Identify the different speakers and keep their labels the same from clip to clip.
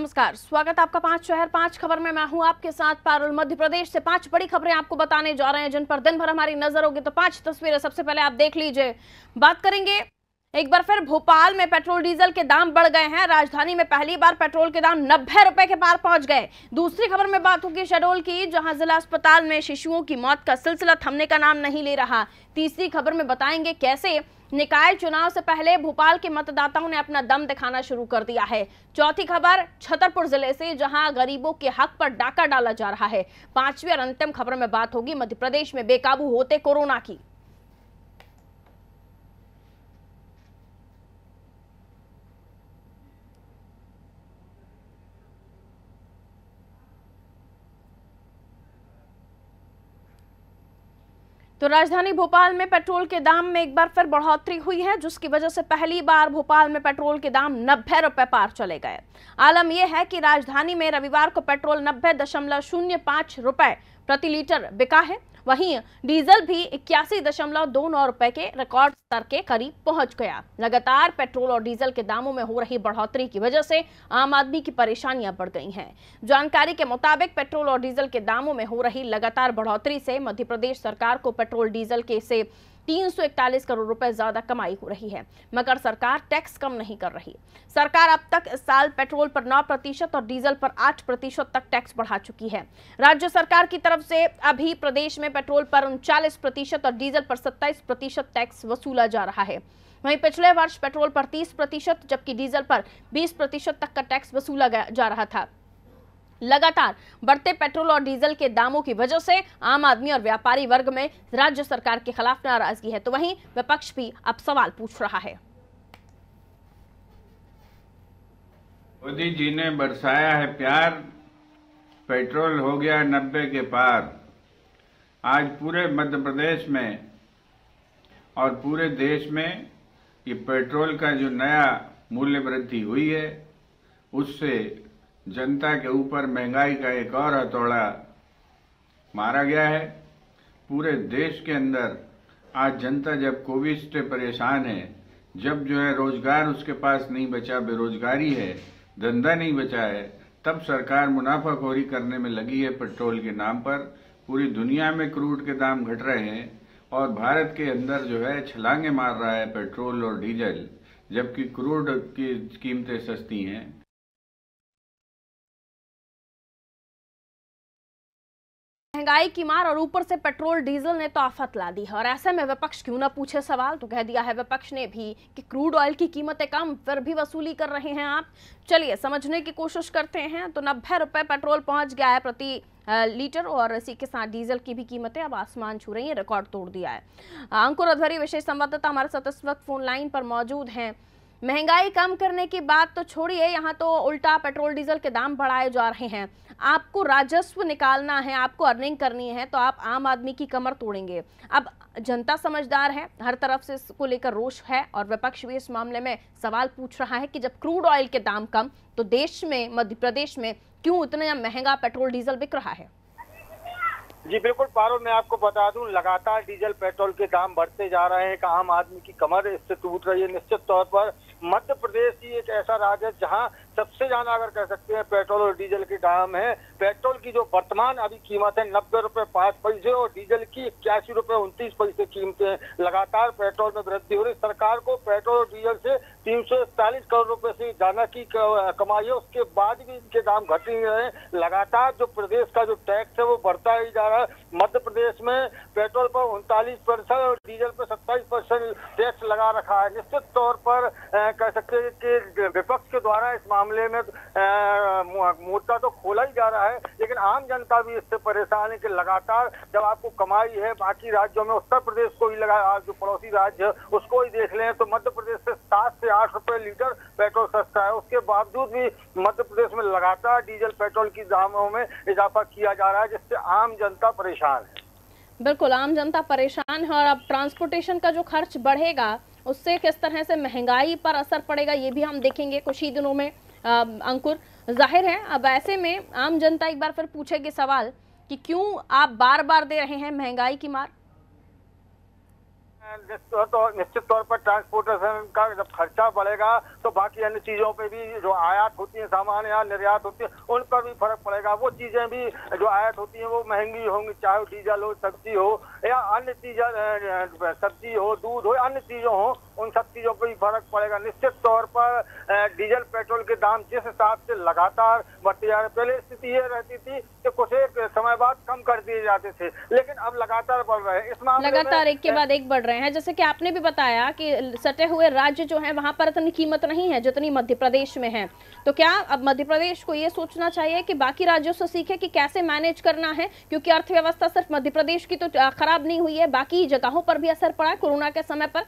Speaker 1: नमस्कार, स्वागत आपका 5 शहर 5 खबर में। मैं हूं आपके साथ पारुल। मध्य प्रदेश से 5 बड़ी खबरें आपको बताने जा रहे हैं जिन पर दिन भर हमारी नजर होगी। तो 5 तस्वीरें सबसे पहले आप देख लीजिए। बात करेंगे एक बार फिर भोपाल में पेट्रोल डीजल के दाम बढ़ गए हैं। राजधानी में पहली बार पेट्रोल के दाम 90 रुपए के पार पहुंच गए। दूसरी खबर में बात होगी शहडोल की, जहां जिला अस्पताल में शिशुओं की मौत का सिलसिला थमने का नाम नहीं ले रहा। तीसरी खबर में बताएंगे कैसे निकाय चुनाव से पहले भोपाल के मतदाताओं ने अपना दम दिखाना शुरू कर दिया है। चौथी खबर छतरपुर जिले से, जहां गरीबों के हक पर डाका डाला जा रहा है। पांचवी और अंतिम खबर में बात होगी मध्य प्रदेश में बेकाबू होते कोरोना की। तो राजधानी भोपाल में पेट्रोल के दाम में एक बार फिर बढ़ोतरी हुई है, जिसकी वजह से पहली बार भोपाल में पेट्रोल के दाम 90 रुपए पार चले गए। आलम यह है कि राजधानी में रविवार को पेट्रोल 90.05 रुपए प्रति लीटर बिका है। वहीं डीजल भी 81.29 रुपए के रिकॉर्ड स्तर के करीब पहुंच गया। लगातार पेट्रोल और डीजल के दामों में हो रही बढ़ोतरी की वजह से आम आदमी की परेशानियां बढ़ गई हैं। जानकारी के मुताबिक पेट्रोल और डीजल के दामों में हो रही लगातार बढ़ोतरी से मध्य प्रदेश सरकार को पेट्रोल डीजल के से 341 करोड़ रुपए ज्यादा कमाई हो रही है, मगर सरकार टैक्स कम नहीं कर रही। सरकार अब तक इस साल पेट्रोल पर 9% और डीजल पर 8% तक टैक्स बढ़ा चुकी है। राज्य सरकार की तरफ से अभी प्रदेश में पेट्रोल पर 39% और डीजल पर 27% टैक्स वसूला जा रहा है। वहीं पिछले वर्ष पेट्रोल पर 30% जबकि डीजल पर 20% तक का टैक्स वसूला जा रहा था। लगातार बढ़ते पेट्रोल और डीजल के दामों की वजह से आम आदमी और व्यापारी वर्ग में राज्य सरकार के खिलाफ नाराजगी है। तो वहीं विपक्ष भी अब सवाल पूछ रहा है।
Speaker 2: मोदी जी ने बरसाया है प्यार, पेट्रोल हो गया 90 के पार। आज पूरे मध्य प्रदेश में और पूरे देश में ये पेट्रोल का जो नया मूल्य वृद्धि हुई है, उससे जनता के ऊपर महंगाई का एक और हथौड़ा मारा गया है। पूरे देश के अंदर आज जनता जब कोविड से परेशान है, जब जो है रोजगार उसके पास नहीं बचा, बेरोजगारी है, धंधा नहीं बचा है, तब सरकार मुनाफाखोरी करने में लगी है पेट्रोल के नाम पर। पूरी दुनिया में क्रूड के दाम घट रहे हैं और भारत के अंदर जो है छलांगे मार रहा है पेट्रोल और डीजल, जबकि क्रूड की कीमतें सस्ती हैं।
Speaker 1: महंगाई की मार और ऊपर से पेट्रोल डीजल ने तो आफत ला दी है, और ऐसे में विपक्ष क्यों ना पूछे सवाल। तो कह दिया है विपक्ष ने भी कि क्रूड ऑयल की कीमतें कम, फिर भी वसूली कर रहे हैं आप। चलिए समझने की कोशिश करते हैं। तो 90 रुपए पेट्रोल पहुंच गया है प्रति लीटर, और इसी के साथ डीजल की भी कीमतें अब आसमान छू रही हैं, रिकॉर्ड तोड़ दिया है। अंकुर अध्वरी विशेष संवाददाता हमारे साथ इस वक्त फोन लाइन पर मौजूद हैं। महंगाई कम करने की बात तो छोड़िए, यहाँ तो उल्टा पेट्रोल डीजल के दाम बढ़ाए जा रहे हैं। आपको राजस्व निकालना है, आपको अर्निंग करनी है, तो आप आम आदमी की कमर तोड़ेंगे। अब जनता समझदार है, हर तरफ से इसको लेकर रोष है, और विपक्ष भी इस मामले में सवाल पूछ रहा है कि जब क्रूड ऑयल के दाम कम, तो देश में मध्य प्रदेश में क्यों इतना महंगा पेट्रोल डीजल बिक रहा है।
Speaker 3: जी बिल्कुल पारो, मैं आपको बता दूं, लगातार डीजल पेट्रोल के दाम बढ़ते जा रहे हैं। आम आदमी की कमर इससे टूट रही है। निश्चित तौर पर मध्य प्रदेश ही एक ऐसा राज्य है जहां सबसे ज्यादा अगर कह सकते हैं पेट्रोल और डीजल के दाम है। पेट्रोल की जो वर्तमान अभी कीमत है 90 रुपए 5 पैसे और डीजल की 81 रुपए 29 पैसे कीमतें। लगातार पेट्रोल में वृद्धि हो रही। सरकार को पेट्रोल और डीजल से 341 करोड़ रुपए से ज्यादा की कमाई है, उसके बाद भी इनके दाम घट नहीं रहे। लगातार जो प्रदेश का जो टैक्स है वो बढ़ता ही जा रहा है। मध्य प्रदेश में पेट्रोल पर 39% और डीजल पर 27% टैक्स लगा रखा है। निश्चित तौर पर कह सकते हैं कि विपक्ष के द्वारा इस मामले में मोर्चा तो खोला ही जा रहा है, लेकिन आम जनता भी इससे परेशान है कि लगातार जब आपको कमाई है बाकी राज्यों में, उत्तर प्रदेश को ही लगा, जो पड़ोसी राज्य है उसको ही देख लें तो मध्य प्रदेश से 7 से 8 रुपए लीटर पेट्रोल सस्ता है। उसके बावजूद भी मध्य प्रदेश में लगातार डीजल पेट्रोल की दामों में इजाफा किया जा रहा है, जिससे आम जनता परेशान है।
Speaker 1: बिल्कुल, आम जनता परेशान है, और अब ट्रांसपोर्टेशन का जो खर्च बढ़ेगा उससे किस तरह से महंगाई पर असर पड़ेगा ये भी हम देखेंगे कुछ ही दिनों में। अंकुर, जाहिर है अब ऐसे में आम जनता एक बार फिर पूछेगी सवाल कि क्यों आप बार बार दे रहे हैं महंगाई की मार।
Speaker 3: निश्चित तौर पर ट्रांसपोर्टेशन का जब खर्चा बढ़ेगा तो बाकी अन्य चीजों पे भी जो आयात होती है सामान या निर्यात होती है उन पर भी फर्क पड़ेगा। वो चीजें भी जो आयात होती है वो महंगी होंगी, चाहे वो डीजल हो, सब्जी हो या अन्य चीजें, सब्जी हो, दूध हो, अन्य चीजों हो, उन सब चीजों पर भी फर्क पड़ेगा। निश्चित तौर पर डीजल पेट्रोल के दाम जिस हिसाब से लगातार बढ़ते जा रहे, पहले स्थिति ये रहती थी कि कुछ एक समय बाद कम कर दिए जाते थे, लेकिन अब लगातार बढ़ रहे हैं। इस मामले में
Speaker 1: लगातार एक के बाद एक बढ़ रहे हैं। जैसे कि आपने भी बताया कि सटे हुए राज्य जो हैं वहां पर इतनी कीमत नहीं है जितनी मध्य प्रदेश में है, तो क्या अब मध्य प्रदेश को ये सोचना चाहिए कि बाकी राज्यों से सीखे कि कैसे मैनेज करना है, क्योंकि अर्थव्यवस्था सिर्फ मध्य प्रदेश की तो खराब नहीं हुई है, बाकी जगहों पर भी असर पड़ा है कोरोना के समय पर।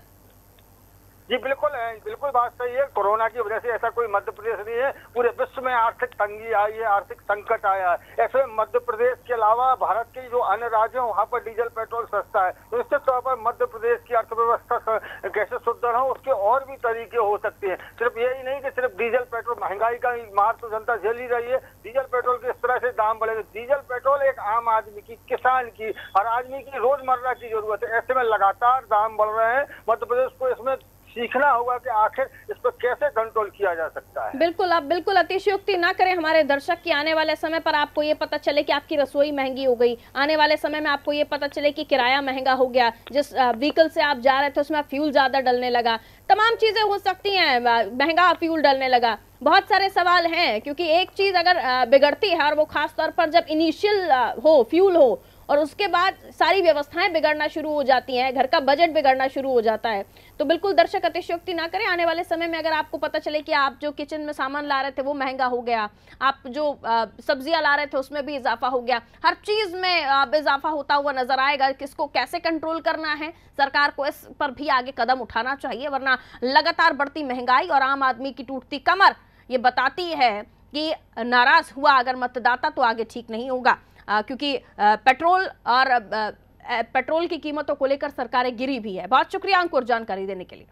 Speaker 3: जी बिल्कुल बात सही है। कोरोना की वजह से ऐसा कोई मध्य प्रदेश नहीं है, पूरे विश्व में आर्थिक तंगी आई है, आर्थिक संकट आया है। ऐसे मध्य प्रदेश के अलावा भारत के जो अन्य राज्य हैं वहाँ पर डीजल पेट्रोल सस्ता है, तो निश्चित तौर पर मध्य प्रदेश की अर्थव्यवस्था कैसे सुदृढ़ हो उसके और भी तरीके हो सकते हैं। सिर्फ यही नहीं कि सिर्फ डीजल पेट्रोल, महंगाई का मार तो जनता झेल ही रही है, डीजल पेट्रोल के इस तरह से दाम बढ़े। डीजल पेट्रोल एक आम आदमी की, किसान की, हर आदमी की रोजमर्रा की जरूरत है। ऐसे में लगातार दाम बढ़ रहे हैं। मध्य प्रदेश को इसमें सीखना होगा कि आखिर इस पर कैसे कंट्रोल किया जा सकता है।
Speaker 1: बिल्कुल, आप बिल्कुल अतिशयोक्ति ना करें हमारे दर्शक की। आने वाले समय पर आपको ये पता चले कि आपकी रसोई महंगी हो गई, आने वाले समय में आपको ये पता चले कि किराया महंगा हो गया, जिस व्हीकल से आप जा रहे थे उसमें फ्यूल ज्यादा डलने लगा, तमाम चीजें हो सकती हैं, महंगा फ्यूल डलने लगा। बहुत सारे सवाल हैं, क्योंकि एक चीज अगर बिगड़ती है और वो खास तौर पर जब इनिशियल हो, फ्यूल हो, और उसके बाद सारी व्यवस्थाएं बिगड़ना शुरू हो जाती हैं, घर का बजट बिगड़ना शुरू हो जाता है। तो बिल्कुल दर्शक अतिशयोक्ति ना करें। आने वाले समय में अगर आपको पता चले कि आप जो किचन में सामान ला रहे थे वो महंगा हो गया, आप जो सब्जियां ला रहे थे उसमें भी इजाफा हो गया, हर चीज में इजाफा होता हुआ नजर आएगा, किसको कैसे कंट्रोल करना है, सरकार को इस पर भी आगे कदम उठाना चाहिए, वरना लगातार बढ़ती महंगाई और आम आदमी की टूटती कमर ये बताती है कि नाराज हुआ अगर मतदाता तो आगे ठीक नहीं होगा। क्योंकि पेट्रोल और पेट्रोल की कीमतों को लेकर सरकारें गिरी भी है। बहुत शुक्रिया अंकुर जानकारी देने के लिए।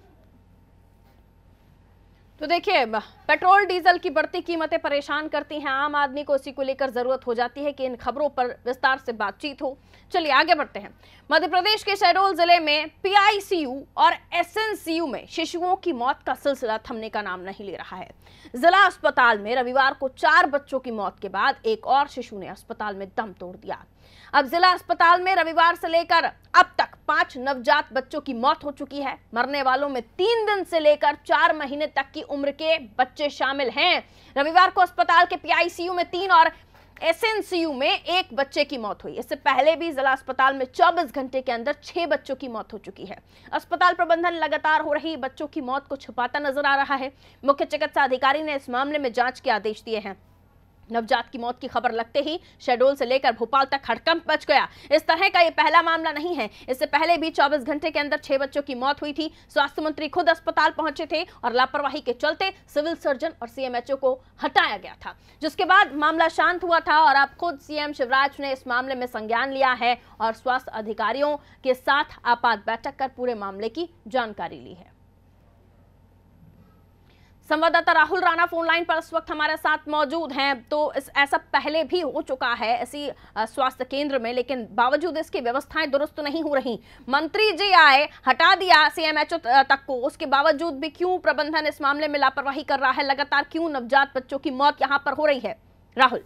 Speaker 1: तो देखिए, पेट्रोल डीजल की बढ़ती कीमतें परेशान करती हैं आम आदमी को, इसी को लेकर जरूरत हो जाती है कि इन खबरों पर विस्तार से बातचीत हो। चलिए आगे बढ़ते हैं। मध्य प्रदेश के शहडोल जिले में पीआईसीयू और एसएनसीयू में शिशुओं की मौत का सिलसिला थमने का नाम नहीं ले रहा है। जिला अस्पताल में रविवार को 4 बच्चों की मौत के बाद एक और शिशु ने अस्पताल में दम तोड़ दिया। अब जिला अस्पताल में रविवार से लेकर अब तक 5 नवजात बच्चों की मौत हो चुकी है। मरने वालों में 3 दिन से लेकर 4 महीने तक की उम्र के बच्चे शामिल हैं। रविवार को अस्पताल के पीआईसीयू में 3 और एसएनसीयू में 1 बच्चे की मौत हुई। इससे पहले भी जिला अस्पताल में 24 घंटे के अंदर 6 बच्चों की मौत हो चुकी है। अस्पताल प्रबंधन लगातार हो रही बच्चों की मौत को छुपाता नजर आ रहा है। मुख्य चिकित्सा अधिकारी ने इस मामले में जांच के आदेश दिए हैं। नवजात की मौत की खबर लगते ही शहडोल से लेकर भोपाल तक हड़कंप मच गया। इस तरह का ये पहला मामला नहीं है, इससे पहले भी 24 घंटे के अंदर 6 बच्चों की मौत हुई थी। स्वास्थ्य मंत्री खुद अस्पताल पहुंचे थे और लापरवाही के चलते सिविल सर्जन और सीएमएचओ को हटाया गया था, जिसके बाद मामला शांत हुआ था और अब खुद सीएम शिवराज ने इस मामले में संज्ञान लिया है और स्वास्थ्य अधिकारियों के साथ आपात बैठक कर पूरे मामले की जानकारी ली है। संवाददाता राहुल राणा फोन लाइन पर इस वक्त हमारे साथ मौजूद हैं। तो ऐसा पहले भी हो चुका है ऐसी स्वास्थ्य केंद्र में, लेकिन बावजूद इसकी व्यवस्थाएं दुरुस्त नहीं हो रही। मंत्री जी आए, हटा दिया सीएमएचओ तक को, उसके बावजूद भी क्यों प्रबंधन इस मामले में लापरवाही कर रहा है? लगातार क्यों नवजात बच्चों की मौत यहाँ पर हो रही है? राहुल।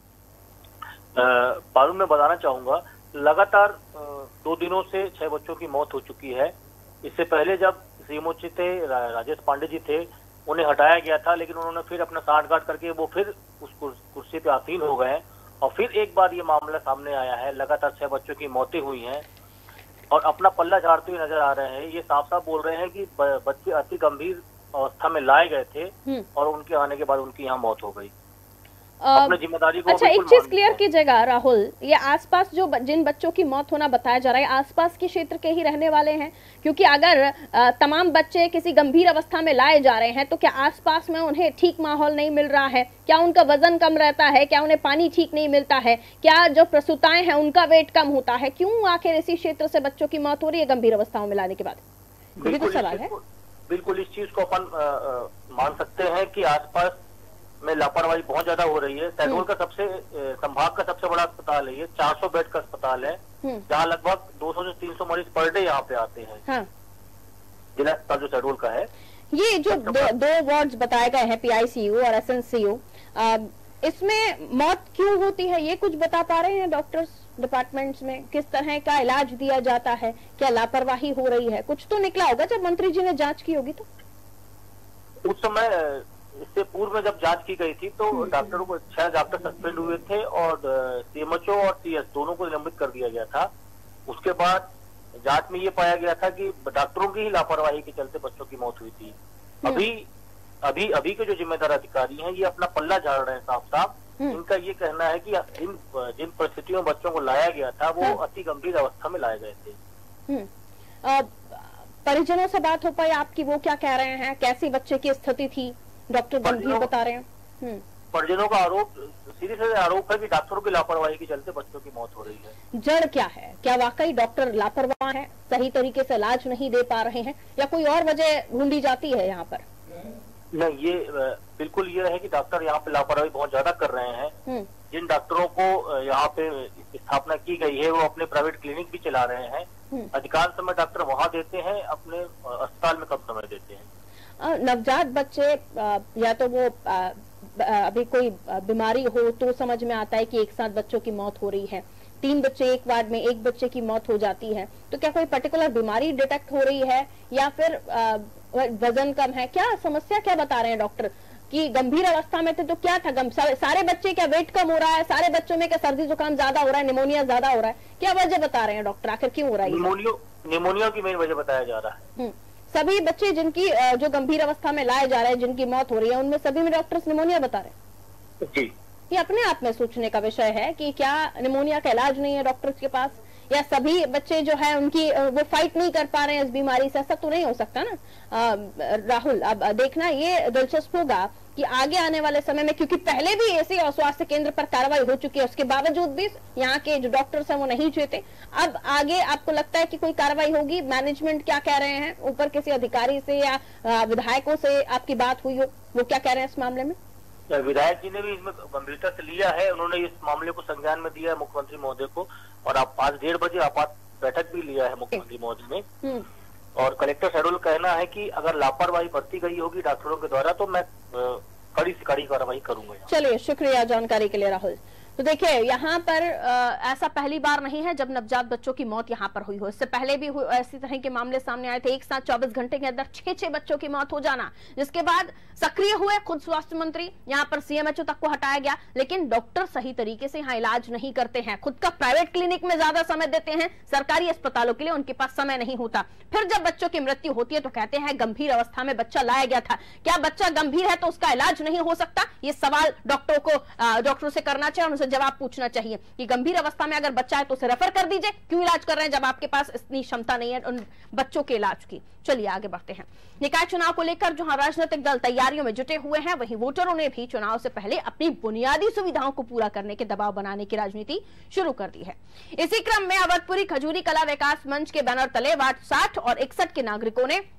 Speaker 4: पारुल, मैं बताना चाहूंगा, लगातार 2 दिनों से 6 बच्चों की मौत हो चुकी है। इससे पहले जब सीएमओ थे, राजेश पांडे जी थे, उन्हें हटाया गया था, लेकिन उन्होंने फिर अपना सांठगांठ करके वो फिर उस कुर्सी पे आसीन हो गए और फिर एक बार ये मामला सामने आया है। लगातार 6 बच्चों की मौतें हुई हैं और अपना पल्ला झाड़ते हुए नजर आ रहे हैं। ये साफ साफ बोल रहे हैं कि बच्चे अति गंभीर अवस्था में लाए गए थे और उनके आने के बाद उनकी यहाँ मौत हो गई। अपनी जिम्मेदारी को
Speaker 1: अच्छा, एक चीज क्लियर कीजिएगा राहुल, ये आसपास जो जिन बच्चों की मौत होना बताया जा रहा है आसपास के क्षेत्र के ही रहने वाले हैं? क्योंकि अगर तमाम बच्चे किसी गंभीर अवस्था में लाए जा रहे हैं तो क्या आसपास में उन्हें ठीक माहौल नहीं मिल रहा है? क्या उनका वजन कम रहता है? क्या उन्हें पानी ठीक नहीं मिलता है? क्या जो प्रसूताएं हैं उनका वेट कम होता है? क्यों आखिर इसी क्षेत्र से बच्चों की मौत हो रही है गंभीर अवस्थाओं में लाने के बाद? ये तो सवाल है।
Speaker 4: बिल्कुल, इस चीज को अपन मान सकते हैं कि आसपास में लापरवाही बहुत ज्यादा हो रही है। शहडोल का संभाग का सबसे बड़ा अस्पताल है, ये 400 बेड का अस्पताल है जहाँ लगभग 200 से 300 मरीज पर डे यहाँ पे आते हैं।
Speaker 1: हाँ।
Speaker 4: जिला अस्पताल जो शहडोल का है।
Speaker 1: ये जो दो वार्ड्स बताए गए हैं, PICU और SNCU, इसमें मौत क्यों होती है, ये कुछ बता पा रहे हैं डॉक्टर्स डिपार्टमेंट्स में? किस तरह का इलाज दिया जाता है, क्या लापरवाही हो रही है? कुछ तो निकला होगा जब मंत्री जी ने जांच की होगी। तो
Speaker 4: उस समय इससे पूर्व में जब जांच की गई थी तो डॉक्टरों को 6 डॉक्टर सस्पेंड हुए थे और CMHO और CS दोनों को निलंबित कर दिया गया था। उसके बाद जांच में ये पाया गया था कि डॉक्टरों की ही लापरवाही के चलते बच्चों की मौत हुई थी। अभी के जो जिम्मेदार अधिकारी हैं ये अपना पल्ला झाड़ रहे हैं साफ साफ। इनका ये कहना है कि जिन परिस्थितियों में बच्चों को लाया गया था वो अति गंभीर अवस्था में लाए गए थे।
Speaker 1: परिजनों से बात हो पाई आपकी, वो क्या कह रहे हैं, कैसी बच्चे की स्थिति थी? डॉक्टर गंभीर बता रहे हैं।
Speaker 4: परिजनों का आरोप, सीधे आरोप है कि डॉक्टरों की लापरवाही के चलते बच्चों की मौत हो रही है। जड़
Speaker 1: क्या है? क्या वाकई डॉक्टर लापरवाह है, सही तरीके से इलाज नहीं दे पा रहे हैं, या कोई और वजह ढूंढी जाती है यहाँ पर?
Speaker 4: नहीं, ये बिल्कुल ये है कि डॉक्टर यहाँ पे लापरवाही बहुत ज्यादा कर रहे हैं। जिन डॉक्टरों को यहाँ पे स्थापना की गई है वो अपने प्राइवेट क्लिनिक भी चला रहे हैं। अधिकांश समय डॉक्टर वहाँ देते हैं, अपने अस्पताल में कम समय देते हैं।
Speaker 1: नवजात बच्चे या तो वो अभी कोई बीमारी हो तो समझ में आता है कि एक साथ बच्चों की मौत हो रही है, 3 बच्चे एक वार्ड में, एक बच्चे की मौत हो जाती है, तो क्या कोई पर्टिकुलर बीमारी डिटेक्ट हो रही है या फिर वजन कम है? क्या समस्या क्या बता रहे हैं डॉक्टर कि गंभीर अवस्था में थे तो क्या था? सारे बच्चे क्या वेट कम हो रहा है? सारे बच्चों में क्या सर्दी जुकाम ज्यादा हो रहा है, निमोनिया ज्यादा हो रहा है? क्या वजह बता रहे हैं डॉक्टर, आखिर क्यों हो रहा है?
Speaker 4: निमोनिया की मेन वजह बताया जा रहा है।
Speaker 1: सभी बच्चे जिनकी जो गंभीर अवस्था में लाए जा रहे हैं, जिनकी मौत हो रही है, उनमें सभी में डॉक्टर्स निमोनिया बता रहे हैं
Speaker 4: जी।
Speaker 1: ये अपने आप में सोचने का विषय है कि क्या निमोनिया का इलाज नहीं है डॉक्टर्स के पास, या सभी बच्चे जो है उनकी वो फाइट नहीं कर पा रहे हैं इस बीमारी से? ऐसा तो नहीं हो सकता ना राहुल। अब देखना ये दिलचस्प होगा कि आगे आने वाले समय में, क्योंकि पहले भी ऐसे और स्वास्थ्य केंद्र पर कार्रवाई हो चुकी है, उसके बावजूद भी यहाँ के जो डॉक्टर्स हैं वो नहीं जीते। अब आगे आपको लगता है कि कोई कार्रवाई होगी? मैनेजमेंट क्या कह रहे हैं? ऊपर किसी अधिकारी से या विधायकों से आपकी बात हुई हो, वो क्या कह रहे हैं इस मामले में?
Speaker 4: विधायक जी ने भी इसमें गंभीरता से लिया है, उन्होंने इस मामले को संज्ञान में दिया है मुख्यमंत्री महोदय को, और आज 1:30 बजे आपात बैठक भी लिया है मुख्यमंत्री महोदय ने। और कलेक्टर शहडोल कहना है कि अगर लापरवाही बरती गई होगी डॉक्टरों के द्वारा तो मैं कड़ी से कड़ी कार्रवाई करूंगा।
Speaker 1: चलिए, शुक्रिया जानकारी के लिए राहुल। तो देखिए, यहाँ पर ऐसा पहली बार नहीं है जब नवजात बच्चों की मौत यहाँ पर हुई हो। इससे पहले भी ऐसी तरह के मामले सामने आए थे। एक साथ 24 घंटे के अंदर 6 बच्चों की मौत हो जाना, जिसके बाद सक्रिय हुए खुद स्वास्थ्य मंत्री, यहाँ पर CMHO तक को हटाया गया, लेकिन डॉक्टर सही तरीके से यहाँ इलाज नहीं करते हैं। खुद का प्राइवेट क्लिनिक में ज्यादा समय देते हैं, सरकारी अस्पतालों के लिए उनके पास समय नहीं होता। फिर जब बच्चों की मृत्यु होती है तो कहते हैं गंभीर अवस्था में बच्चा लाया गया था। क्या बच्चा गंभीर है तो उसका इलाज नहीं हो सकता? ये सवाल डॉक्टरों से करना चाहिए और उनसे जवाब पूछना चाहिए कि गंभीर अवस्था में अगर बच्चा है तो उसे रेफर कर दीजिए, क्यों इलाज कर रहे हैं जब आपके पास इतनी क्षमता नहीं है उन बच्चों के इलाज की। चलिए आगे बढ़ते हैं। निकाय चुनाव को लेकर जहां राजनीतिक दल तैयारियों में जुटे हुए हैं, वहीं वोटरों ने भी चुनाव से पहले अपनी बुनियादी सुविधाओं को पूरा करने के दबाव बनाने की राजनीति शुरू कर दी है। इसी क्रम में अवधपुरी खजूरी कला विकास मंच के बैनर तले वार्ड 60 और 61 के नागरिकों ने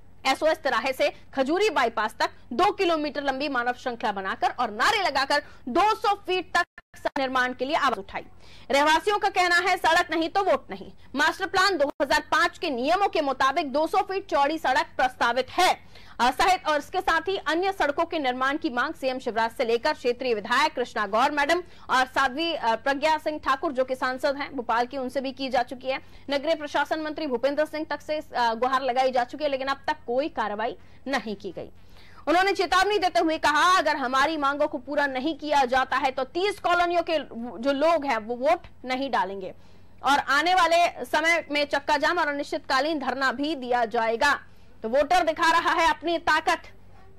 Speaker 1: SOS तिराहे से खजूरी बाईपास तक 2 किलोमीटर लंबी मानव श्रृंखला बनाकर और नारे लगाकर 200 फीट तक निर्माण के लिए आवाज उठाई। रहवासियों का कहना है सड़क नहीं तो वोट नहीं। मास्टर प्लान 2005 के नियमों के मुताबिक 200 फीट चौड़ी सड़क प्रस्तावित है सहित और इसके साथ ही अन्य सड़कों के निर्माण की मांग CM शिवराज से लेकर क्षेत्रीय विधायक कृष्णा गौर मैडम और साध्वी प्रज्ञा सिंह ठाकुर जो कि सांसद हैं भोपाल की, उनसे भी की जा चुकी है। नगरीय प्रशासन मंत्री भूपेंद्र सिंह तक से गुहार लगाई जा चुकी है, लेकिन अब तक कोई कार्रवाई नहीं की गई। उन्होंने चेतावनी देते हुए कहा, अगर हमारी मांगों को पूरा नहीं किया जाता है तो 30 कॉलोनियों के जो लोग हैं वो वोट नहीं डालेंगे और आने वाले समय में चक्का जाम और अनिश्चितकालीन धरना भी दिया जाएगा। तो वोटर दिखा रहा है अपनी ताकत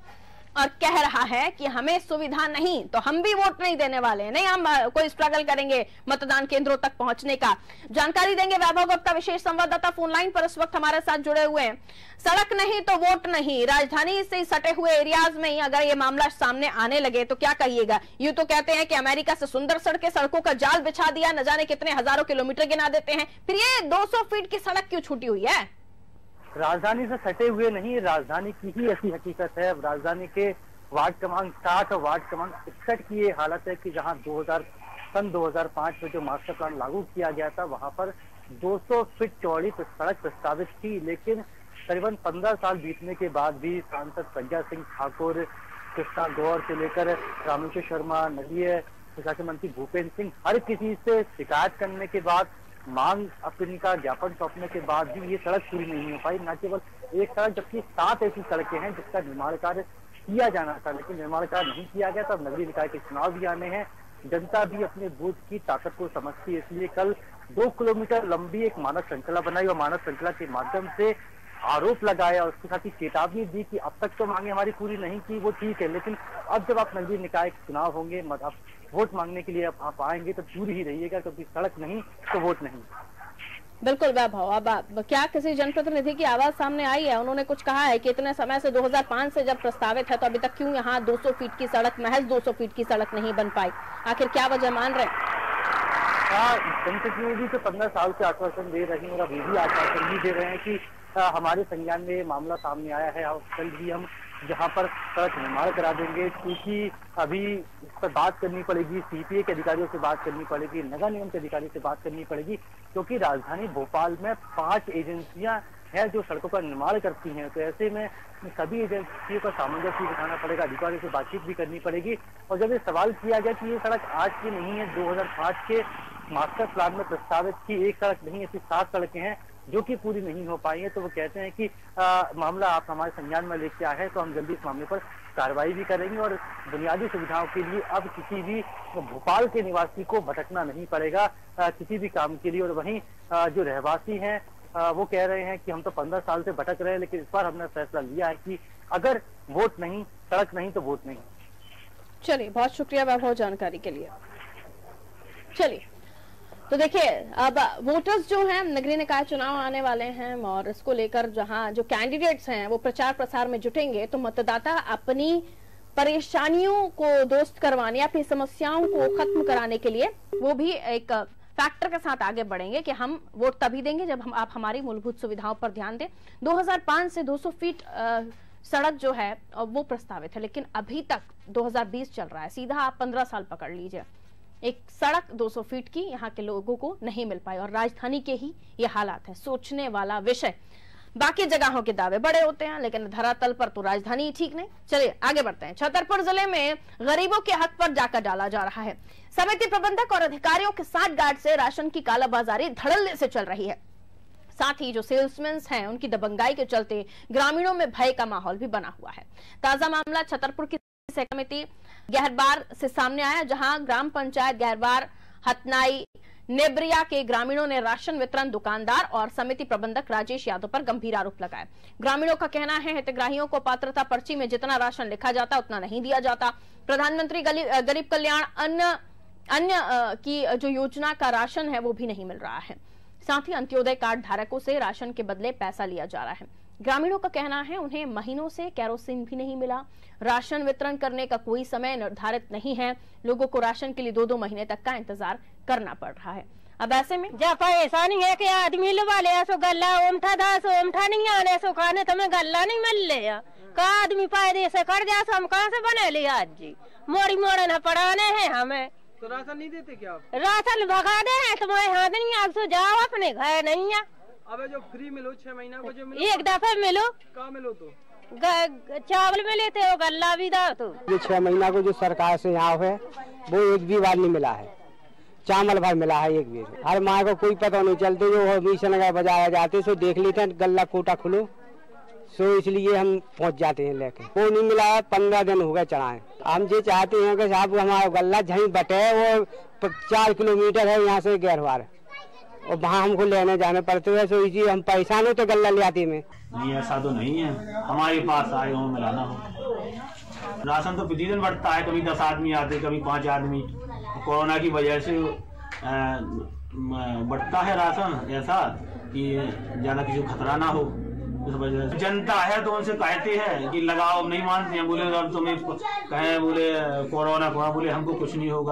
Speaker 1: और कह रहा है कि हमें सुविधा नहीं तो हम भी वोट नहीं देने वाले हैं, नहीं हम कोई स्ट्रगल करेंगे मतदान केंद्रों तक पहुंचने का। जानकारी देंगे वैभव गुप्ता, विशेष संवाददाता फोन लाइन पर इस वक्त हमारे साथ जुड़े हुए हैं। सड़क नहीं तो वोट नहीं, राजधानी से सटे हुए एरियाज में ही अगर ये मामला सामने आने लगे तो क्या कहिएगा? यूं तो कहते हैं कि अमेरिका से सुंदर सड़कें, सड़कों का जाल बिछा दिया, न जाने कितने हजारों किलोमीटर गिना देते हैं, फिर ये 200 फीट की सड़क क्यों छूटी हुई है?
Speaker 5: राजधानी से सटे हुए नहीं, राजधानी की ही ऐसी हकीकत है। राजधानी के वार्ड क्रमांक 60 और वार्ड क्रमांक 61 की ये हालत है कि जहां सन 2005 में जो मास्टर प्लान लागू किया गया था, वहां पर 200 फीट चौड़ी सड़क प्रस्तावित थी, लेकिन करीबन 15 साल बीतने के बाद भी सांसद प्रज्ञा सिंह ठाकुर, कृष्णा गौर से लेकर रामेश्वर शर्मा, नगरीय प्रशासन मंत्री भूपेंद्र सिंह, हर किसी से शिकायत करने के बाद, मांग अपनी का ज्ञापन सौंपने के बाद भी ये सड़क पूरी नहीं हो पाई। न केवल एक सड़क, जबकि 7 ऐसी सड़कें हैं जिसका निर्माण कार्य किया जाना था, लेकिन निर्माण कार्य नहीं किया गया। तब नगरीय निकाय के चुनाव भी आने हैं, जनता भी अपने बूथ की ताकत को समझती है, इसलिए कल 2 किलोमीटर लंबी एक मानव श्रृंखला बनाई और मानव श्रृंखला के माध्यम से आरोप लगाया और उसके साथ ही चेतावनी दी कि अब तक तो मांगे हमारी पूरी नहीं की, वो ठीक है, लेकिन अब जब आप नगरीय निकाय के चुनाव होंगे, अब वोट मांगने के लिए आप आएंगे तो दूर ही रहिएगा, क्योंकि सड़क नहीं तो वोट नहीं।
Speaker 1: बिल्कुल वैभव, अब क्या किसी जनप्रतिनिधि की आवाज सामने आई है? उन्होंने कुछ कहा है कि इतने समय से 2005 से जब प्रस्तावित है तो अभी तक क्यों यहाँ 200 फीट की सड़क, महज 200 फीट की सड़क नहीं बन पाई? आखिर क्या वजह मान रहे हैं?
Speaker 5: जनप्रतिनिधि तो 15 साल से आश्वासन दे रही हैं और अभी भी आश्वासन भी दे रहे हैं कि हमारे संज्ञान में मामला सामने आया है और कल भी हम जहां पर सड़क निर्माण करा देंगे, क्योंकि अभी इस पर बात करनी पड़ेगी, सीपीए के अधिकारियों से बात करनी पड़ेगी, नगर निगम के अधिकारियों से बात करनी पड़ेगी, क्योंकि राजधानी भोपाल में 5 एजेंसियां हैं जो सड़कों का निर्माण करती हैं। तो ऐसे में सभी एजेंसियों का सामंजस्य बिठाना पड़ेगा, अधिकारियों से बातचीत भी करनी पड़ेगी। और जब ये सवाल किया गया कि ये सड़क आज की नहीं है, 2005 के मास्टर प्लान में प्रस्तावित की एक सड़क नहीं, ऐसी 7 सड़कें हैं जो कि पूरी नहीं हो पाई है, तो वो कहते हैं कि मामला आप हमारे संज्ञान में लेके आए हैं तो हम जल्दी इस मामले पर कार्रवाई भी करेंगे और बुनियादी सुविधाओं के लिए अब किसी भी भोपाल के निवासी को भटकना नहीं पड़ेगा किसी भी काम के लिए। और वहीं जो रहवासी हैं वो कह रहे हैं कि हम तो 15 साल से भटक रहे हैं, लेकिन इस बार हमने फैसला लिया है कि अगर वोट नहीं, सड़क नहीं तो वोट नहीं।
Speaker 1: चलिए, बहुत शुक्रिया वैभव जानकारी के लिए। चलिए, तो देखिए, अब वोटर्स जो हैं, नगरीय निकाय चुनाव आने वाले हैं और इसको लेकर जहां जो कैंडिडेट्स हैं वो प्रचार प्रसार में जुटेंगे, तो मतदाता अपनी परेशानियों को दोस्त करवाने, अपनी समस्याओं को खत्म कराने के लिए वो भी एक फैक्टर के साथ आगे बढ़ेंगे कि हम वोट तभी देंगे जब आप हमारी मूलभूत सुविधाओं पर ध्यान दें। 2005 से 200 फीट सड़क जो है वो प्रस्तावित है, लेकिन अभी तक 2020 चल रहा है, सीधा आप 15 साल पकड़ लीजिए, एक सड़क 200 फीट की यहाँ के लोगों को नहीं मिल पाई। और राजधानी के ही ये हालात है। सोचने वाला विषय। बाकी जगहों के दावे बड़े होते हैं, लेकिन धरातल पर तो राजधानी ही ठीक नहीं। चलिए आगे बढ़ते हैं। छतरपुर जिले में गरीबों के हक पर जाकर डाला जा रहा है। समिति प्रबंधक और अधिकारियों के साथ गार्ड से राशन की कालाबाजारी धड़ल्ले से चल रही है। साथ ही जो सेल्समैन हैं उनकी दबंगाई के चलते ग्रामीणों में भय का माहौल भी बना हुआ है। ताजा मामला छतरपुर की समिति गहरबार से सामने आया, जहां ग्राम पंचायत गहरबार हतनाई नेबरिया के ग्रामीणों ने राशन वितरण दुकानदार और समिति प्रबंधक राजेश यादव पर गंभीर आरोप लगाए। ग्रामीणों का कहना है हितग्राहियों को पात्रता पर्ची में जितना राशन लिखा जाता उतना नहीं दिया जाता। प्रधानमंत्री गरीब कल्याण अन्न की जो योजना का राशन है वो भी नहीं मिल रहा है। साथ ही अंत्योदय कार्ड धारकों से राशन के बदले पैसा लिया जा रहा है। ग्रामीणों का कहना है उन्हें महीनों से केरोसिन भी नहीं मिला। राशन वितरण करने का कोई समय निर्धारित नहीं है। लोगों को राशन के लिए 2-2 महीने तक का इंतजार करना पड़ रहा है। अब ऐसे में
Speaker 6: जब ऐसा नहीं है कि आदमी वाले सो गल्ला ओमठा दास ओमठा नहीं आने सो खाने तुम्हें गल्ला नहीं मिल ले का आदमी फायदे से कर जा हम कहाँ से बने ले आज जी मोड़ी मोड़े न पढ़ाने हैं हमें।
Speaker 7: तो राशन नहीं देते क्या आप?
Speaker 6: राशन भगा दे हैं तुम्हारे हाथ नहीं आप सो जाओ अपने घर नहीं है।
Speaker 7: अब जो फ्री मिलो 6 महीना को जो मिलो
Speaker 6: एक दफे मिलो
Speaker 7: कहाँ मिलो तो
Speaker 6: चावल में लेते हो गल्ला भी दो तो
Speaker 8: जो 6 महीना को जो सरकार से यहाँ है वो एक भी बार नहीं मिला है। चावल भर मिला है एक भी। हर माँ को कोई पता नहीं चलते जो मिशन बजाया जाते सो देख लेते हैं गल्ला कोटा खुलो सो इसलिए हम पहुँच जाते हैं लेके। वो नहीं मिला है 15 दिन हो गए चढ़ाए। हम ये चाहते हैं कि साहब हमारा गल्ला जहीं बटे वो 4 किलोमीटर है यहाँ से गहरवार और वहाँ हमको लेने जाने पड़ते हैं। सो इसी हम पैसा नहीं तो गल्ला ले आते में
Speaker 9: नहीं ऐसा तो नहीं है हमारे पास आए हो मिलाना हो। राशन तो प्रतिदिन बढ़ता है, कभी 10 आदमी आते कभी 5 आदमी। कोरोना की वजह से बढ़ता है राशन ऐसा कि ज्यादा किसी को खतरा ना हो। इस वजह से जनता है तो उनसे कहते हैं कि लगाओ, नहीं मानते हैं। बोले अब तुम्हें कहें बोले कोरोना बोले हमको कुछ नहीं होगा।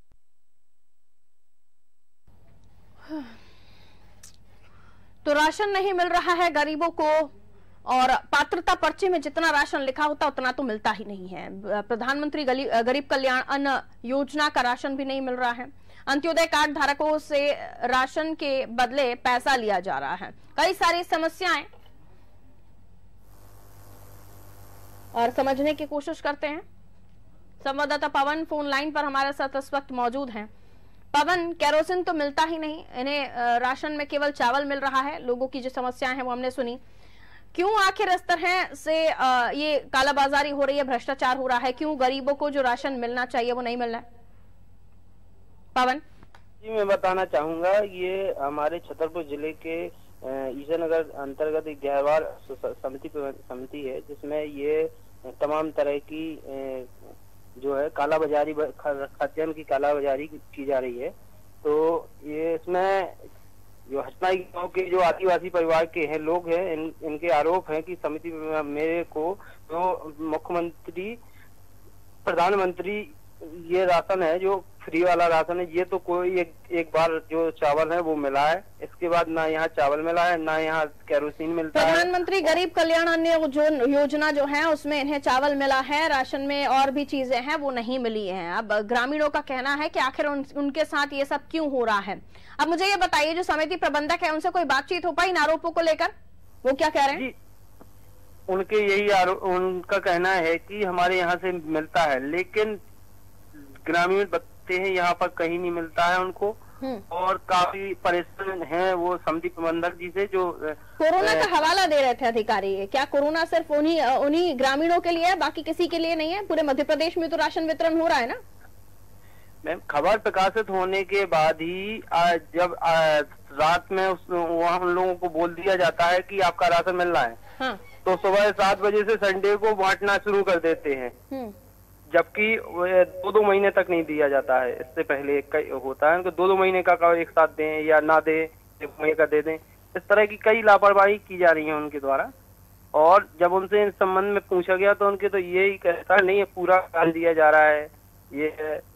Speaker 1: तो राशन नहीं मिल रहा है गरीबों को और पात्रता पर्ची में जितना राशन लिखा होता उतना तो मिलता ही नहीं है। प्रधानमंत्री गरीब कल्याण अन्न योजना का राशन भी नहीं मिल रहा है। अंत्योदय कार्ड धारकों से राशन के बदले पैसा लिया जा रहा है। कई सारी समस्याएं और समझने की कोशिश करते हैं। संवाददाता पवन फोन लाइन पर हमारे साथ इस वक्त मौजूद हैं। पवन, केरोसिन तो मिलता ही नहीं, इन्हें राशन में केवल चावल मिल रहा है। लोगों की जो समस्याएं हैं वो हमने सुनी। क्यों आखिर इस तरह से ये कालाबाजारी हो रही है, भ्रष्टाचार हो रहा है? क्यों गरीबों को जो राशन मिलना चाहिए वो नहीं मिल रहा है? पवन
Speaker 10: जी, मैं बताना चाहूंगा, ये हमारे छतरपुर जिले के ईसानगर अंतर्गत एक गहवार समिति है, जिसमें ये तमाम तरह की जो है कालाबाजारी, खाद्यान्न की कालाबाजारी की जा रही है। तो ये इसमें जो हसनाई गांव के जो आदिवासी परिवार के हैं लोग हैं, इनके आरोप हैं कि समिति मेरे को जो मुख्यमंत्री, प्रधानमंत्री ये राशन है जो फ्री वाला राशन है, ये तो कोई एक बार जो चावल है वो मिला है, इसके बाद ना यहाँ चावल मिला है ना यहाँ केरोसिन मिलता है।
Speaker 1: प्रधानमंत्री गरीब कल्याण अन्न योजना जो है उसमें इन्हें चावल मिला है, राशन में और भी चीजें हैं वो नहीं मिली हैं। अब ग्रामीणों का कहना है कि आखिर उनके साथ ये सब क्यों हो रहा है। अब मुझे ये बताइए, जो समिति प्रबंधक है उनसे कोई बातचीत हो पाई इन आरोपों को लेकर? वो क्या कह रहे हैं?
Speaker 10: उनके यही उनका कहना है कि हमारे यहाँ से मिलता है, लेकिन ग्रामीण बच्चे हैं यहाँ पर कहीं नहीं मिलता है उनको, और काफी परेशान हैं वो समिति प्रबंधक जी से। जो
Speaker 1: कोरोना का हवाला दे रहे थे अधिकारी, क्या कोरोना सिर्फ उन्हीं ग्रामीणों के लिए है, बाकी किसी के लिए नहीं है? पूरे मध्य प्रदेश में तो राशन वितरण हो रहा है ना?
Speaker 10: मैम, खबर प्रकाशित होने के बाद ही जब रात में वहाँ उन लोगों को बोल दिया जाता है कि आपका राशन मिल रहा है,
Speaker 1: हाँ।
Speaker 10: तो सुबह 7 बजे से संडे को बांटना शुरू कर देते हैं, जबकि 2-2 महीने तक नहीं दिया जाता है। इससे पहले होता है उनको 2-2 महीने का एक साथ दें या ना दें, 1 महीने का दे दें। इस तरह की कई लापरवाही की जा रही है उनके द्वारा। और जब उनसे इस संबंध में पूछा गया तो उनके तो यही कहता नहीं है, पूरा डाल दिया जा रहा है। ये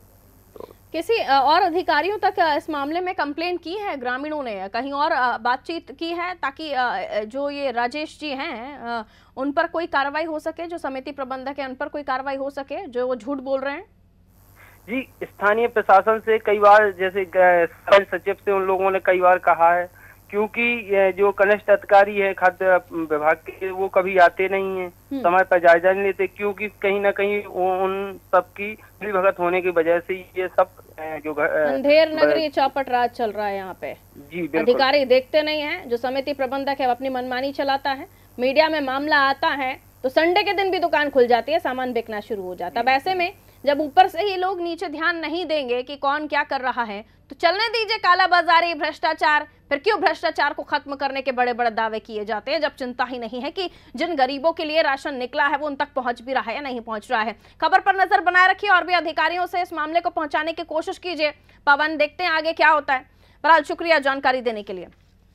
Speaker 1: किसी और अधिकारियों तक इस मामले में कंप्लेंट की है ग्रामीणों ने? कहीं और बातचीत की है ताकि जो ये राजेश जी हैं उन पर कोई कार्रवाई हो सके, जो समिति प्रबंधक है उन पर कोई कार्रवाई हो सके जो वो झूठ बोल रहे हैं?
Speaker 10: जी, स्थानीय प्रशासन से कई बार, जैसे सचिव से उन लोगों ने कई बार कहा है, क्योंकि ये जो कनिष्ठ अधिकारी है खाद्य विभाग के, वो कभी आते नहीं है, समय पर जायजा नहीं लेते, क्योंकि कहीं ना कहीं उन सबकी मिलीभगत होने की वजह से ये सब जो
Speaker 1: अंधेर नगरी चौपट राज चल रहा है यहाँ पे।
Speaker 10: जी बिल्कुल।
Speaker 1: अधिकारी देखते नहीं है, जो समिति प्रबंधक है वो अपनी मनमानी चलाता है। मीडिया में मामला आता है तो संडे के दिन भी दुकान खुल जाती है, सामान बिकना शुरू हो जाता है। वैसे में जब ऊपर से ही लोग नीचे ध्यान नहीं देंगे कि कौन क्या कर रहा है, तो चलने दीजिए कालाबाजारी, भ्रष्टाचार। फिर क्यों भ्रष्टाचार को खत्म करने के बड़े बड़े दावे किए जाते हैं, जब चिंता ही नहीं है कि जिन गरीबों के लिए राशन निकला है वो उन तक पहुंच भी रहा है या नहीं पहुंच रहा है। खबर पर नजर बनाए रखिए और भी अधिकारियों से इस मामले को पहुंचाने की कोशिश कीजिए। पवन, देखते हैं आगे क्या होता है। बहरहाल शुक्रिया जानकारी देने के लिए।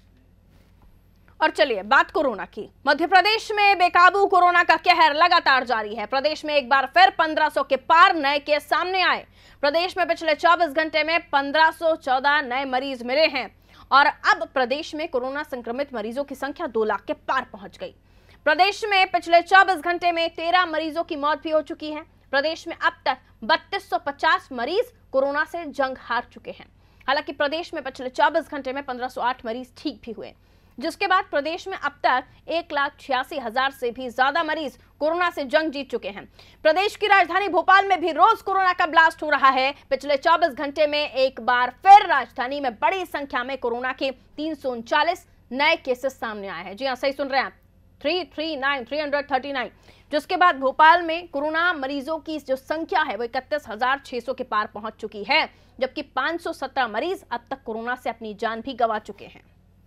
Speaker 1: और चलिए बात कोरोना की। मध्य प्रदेश में बेकाबू कोरोना का कहर लगातार जारी है। प्रदेश में एक बार फिर 1500 के पार नए केस सामने आए। प्रदेश में पिछले 24 घंटे में 1514 नए मरीज मिले हैं और अब प्रदेश में कोरोना संक्रमित मरीजों की संख्या 2 लाख के पार पहुंच गई। प्रदेश में पिछले 24 घंटे में 13 मरीजों की मौत भी हो चुकी है। प्रदेश में अब तक 3250 मरीज कोरोना से जंग हार चुके हैं। हालांकि प्रदेश में पिछले 24 घंटे में 1508 मरीज ठीक भी हुए, जिसके बाद प्रदेश में अब तक 1,86,000 से भी ज्यादा मरीज कोरोना से जंग जीत चुके हैं। प्रदेश की राजधानी भोपाल में भी रोज कोरोना का ब्लास्ट हो रहा है। पिछले 24 घंटे में एक बार फिर राजधानी में बड़ी संख्या में कोरोना के 339 नए केसेस सामने आए हैं। जी हाँ, सही सुन रहे हैं आप, 339, जिसके बाद भोपाल में कोरोना मरीजों की जो संख्या है वो 31,600 के पार पहुंच चुकी है, जबकि 517 मरीज अब तक कोरोना से अपनी जान भी गंवा चुके हैं।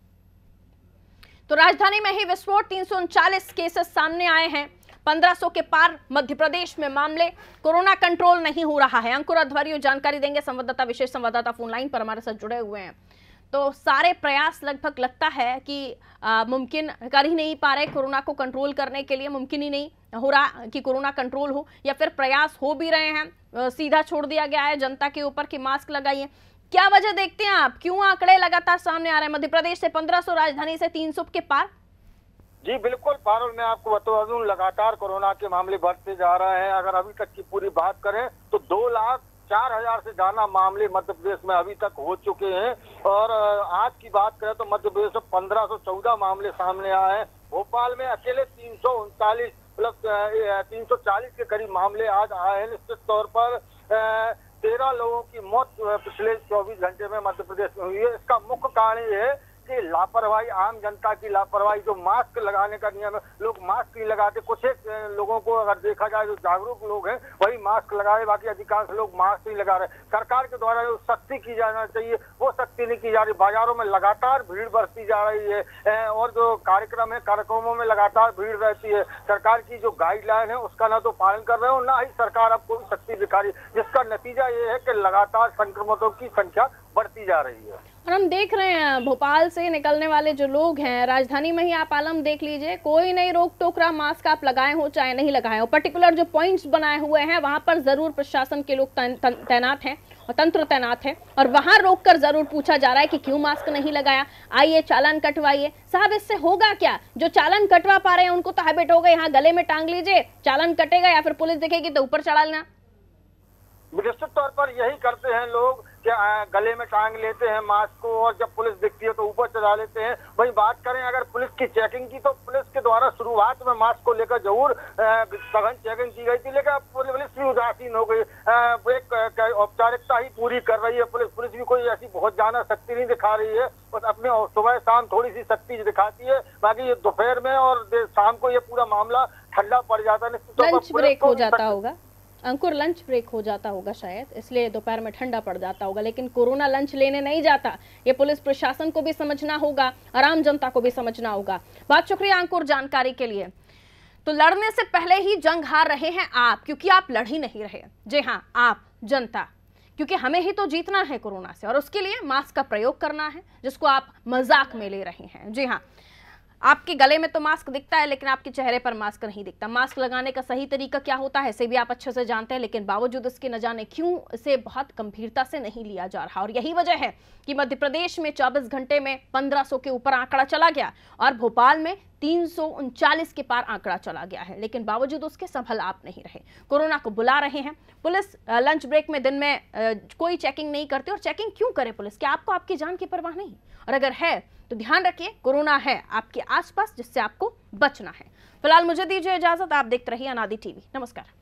Speaker 1: तो राजधानी में ही विस्फोट, 339 केसेस सामने आए हैं। 1500 के पार मध्य प्रदेश में मामले। कोरोना कंट्रोल नहीं हो रहा है। अंकुर अध्वर्यु जानकारी देंगे, संवाददाता, विशेष संवाददाता फोन लाइन पर हमारे साथ जुड़े हुए हैं। तो सारे प्रयास लगभग लगता है कि मुमकिन कर ही नहीं पा रहे कोरोना को कंट्रोल करने के लिए। मुमकिन ही नहीं हो रहा कि कोरोना कंट्रोल हो, या फिर प्रयास हो भी रहे हैं, सीधा छोड़ दिया गया है जनता के ऊपर कि मास्क लगाइए। क्या वजह देखते हैं आप, क्यों आंकड़े लगातार सामने आ रहे हैं? मध्य प्रदेश से 1500, राजधानी से 300 के पार।
Speaker 3: जी बिल्कुल पारुल, मैं आपको बता दूं, लगातार कोरोना के मामले बढ़ते जा रहे हैं। अगर अभी तक की पूरी बात करें तो 4000 से ज्यादा मामले मध्य प्रदेश में अभी तक हो चुके हैं। और आज की बात करें तो मध्य प्रदेश में 1514 मामले सामने आए हैं। भोपाल में अकेले 339 मतलब 340 के करीब मामले आज आए हैं। निश्चित तौर पर 13 लोगों की मौत पिछले 24 घंटे में मध्य प्रदेश में हुई है। इसका मुख्य कारण ये है कि लापरवाही, आम जनता की लापरवाही। जो मास्क लगाने का नियम है, लोग मास्क नहीं लगाते। कुछ एक लोगों को अगर देखा जाए जो जागरूक लोग हैं वही मास्क लगाए, बाकी अधिकांश लोग मास्क नहीं लगा रहे। सरकार के द्वारा जो सख्ती की जाना चाहिए वो सख्ती नहीं की जा रही। बाजारों में लगातार भीड़ बढ़ती जा रही है और जो कार्यक्रम है, कार्यक्रमों में लगातार भीड़ रहती है। सरकार की जो गाइडलाइन है उसका ना तो पालन कर रहे हो, ना ही सरकार अब कोई सख्ती दिखा रही, जिसका नतीजा ये है कि लगातार संक्रमितों की संख्या बढ़ती जा रही है।
Speaker 1: और हम देख रहे हैं भोपाल से निकलने वाले जो लोग हैं, राजधानी में ही आप आलम देख लीजिए, कोई नहीं रोक टोक रहा। मास्क आप लगाए हो चाहे नहीं लगाए हो, पर्टिकुलर जो पॉइंट्स बनाए हुए हैं वहां पर जरूर प्रशासन के लोग तैनात हैं और तंत्र तैनात है और वहां रोककर जरूर पूछा जा रहा है कि क्यों मास्क नहीं लगाया, आइए चालान कटवाइए। साहब इससे होगा क्या? जो चालान कटवा पा रहे हैं उनको तो हैबिट हो गई, यहाँ गले में टांग लीजिए, चालान कटेगा या फिर पुलिस दिखेगी तो ऊपर चढ़ा लेना।
Speaker 3: निश्चित तौर पर यही करते हैं लोग कि गले में टांग लेते हैं मास्क को और जब पुलिस दिखती है तो ऊपर चढ़ा लेते हैं। वही बात करें अगर पुलिस की चेकिंग की तो पुलिस के द्वारा शुरुआत में मास्क को लेकर जरूर सघन चेकिंग की गई थी, लेकिन अब पुलिस भी उदासीन हो गई। एक औपचारिकता ही पूरी कर रही है पुलिस भी कोई ऐसी बहुत ज्यादा सख्ती नहीं दिखा रही है, बस अपने सुबह शाम थोड़ी सी सख्ती दिखाती है। बाकी ये दोपहर में और शाम को ये पूरा मामला ठंडा पड़ जाता है।
Speaker 1: लंच ब्रेक हो जाता होगा अंकुर, लंच ब्रेक हो जाता होगा शायद, इसलिए दोपहर में ठंडा पड़ जाता होगा। लेकिन कोरोना लंच लेने नहीं जाता, ये पुलिस प्रशासन को भी समझना होगा और आम जनता को भी समझना होगा। बहुत शुक्रिया अंकुर जानकारी के लिए। तो लड़ने से पहले ही जंग हार रहे हैं आप, क्योंकि आप लड़ ही नहीं रहे। जी हाँ, आप जनता, क्योंकि हमें ही तो जीतना है कोरोना से और उसके लिए मास्क का प्रयोग करना है, जिसको आप मजाक में ले रहे हैं। जी हाँ, आपके गले में तो मास्क दिखता है लेकिन आपके चेहरे पर मास्क नहीं दिखता। मास्क लगाने का सही तरीका क्या होता है इसे भी आप अच्छे से जानते हैं, लेकिन बावजूद इसके न जाने क्यों इसे बहुत गंभीरता से नहीं लिया जा रहा। और यही वजह है कि मध्य प्रदेश में 24 घंटे में 1500 के ऊपर आंकड़ा चला गया और भोपाल में 339 के पार आंकड़ा चला गया है, लेकिन बावजूद उसके संभल आप नहीं रहे। कोरोना को बुला रहे हैं। पुलिस लंच ब्रेक में दिन में कोई चेकिंग नहीं करती, और चेकिंग क्यों करे पुलिस? क्या आपको आपकी जान की परवाह नहीं? और अगर है तो ध्यान रखिए, कोरोना है आपके आसपास जिससे आपको बचना है। फिलहाल मुझे दीजिए इजाजत, आप देखते रहिए अनादि टीवी। नमस्कार।